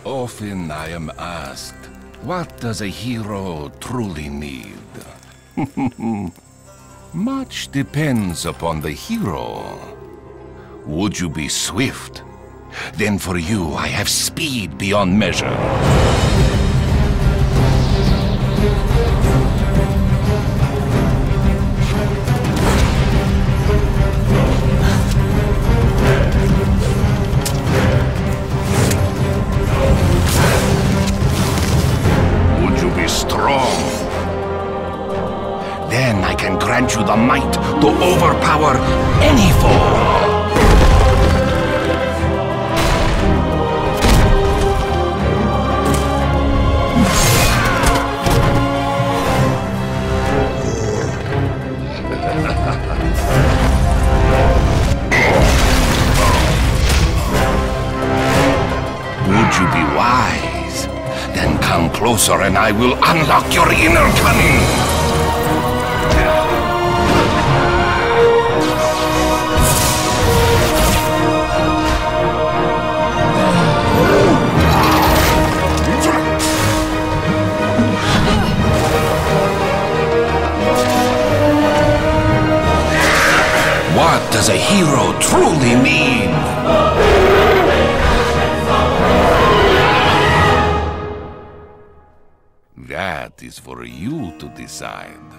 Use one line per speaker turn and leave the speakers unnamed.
Often I am asked, what does a hero truly need? Much depends upon the hero. Would you be swift? Then for you I have speed beyond measure. Then I can grant you the might to overpower any foe. Would you be wise? Then come closer and I will unlock your inner cunning. What does a hero truly need? That is for you to decide.